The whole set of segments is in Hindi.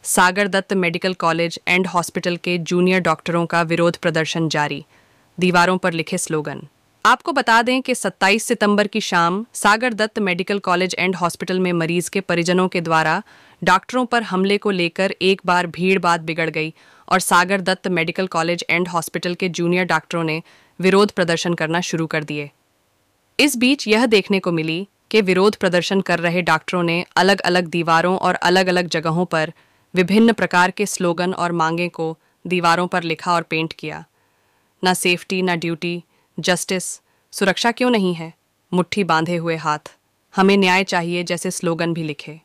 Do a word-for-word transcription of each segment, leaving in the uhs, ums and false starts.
Sagar Dutt medical college and hospital के जूनियर डॉक्टरों का विरोध प्रदर्शन जारी। दीवारों पर लिखे स्लोगन। आपको बता दें कि सत्ताईस सितंबर की शाम Sagar Dutt medical college and hospital में मरीज के परिजनों के द्वारा डॉक्टरों पर हमले को लेकर एक बार भीड़ बात बिगड़ गई और Sagar Dutt medical college and hospital के जूनियर डॉक्टरों ने विरोध प्रदर्शन करना शुरू कर दिए। इस बीच यह देखने को मिली कि विरोध प्रदर्शन कर रहे डॉक्टरों ने अलग अलग दीवारों और अलग अलग जगहों पर विभिन्न प्रकार के स्लोगन और मांगें को दीवारों पर लिखा और पेंट किया। ना सेफ्टी, ना ड्यूटी, जस्टिस, सुरक्षा क्यों नहीं है, मुट्ठी बांधे हुए हाथ, हमें न्याय चाहिए जैसे स्लोगन भी लिखे।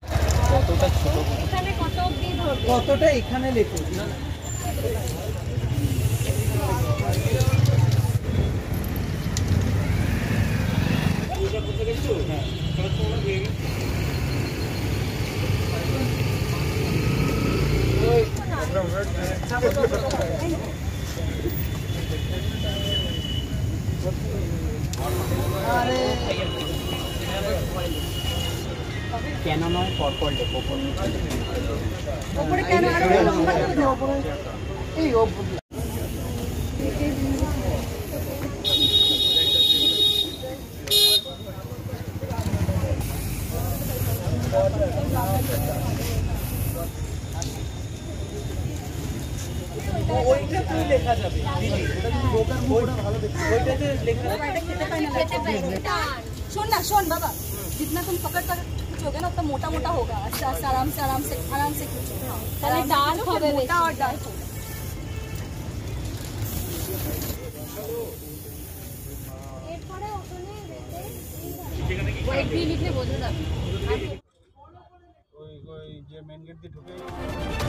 কেন নয় পরপর লেখো ওপরে কেন আর ওপরে এই ওপরে ওইটা তুই লেখা যাবে দিদি ওটা যদি বোকার মুখটা ভালো দেখতে ওইটাতে লেখা এটা খেতে পাই না খেতে পাই না सुन ना सुन बाबा जितना तुम पकड़ कर खींचोगे ना उतना मोटा मोटा होगा। अच्छा आराम से आराम से आराम से खींचो। पहले डार्क होगा मोटा और डार्क होगा। एक पड़े उतने देते वो एक भी लिखने बोल रहा कोई कोई जे मेन गेट दी ठुके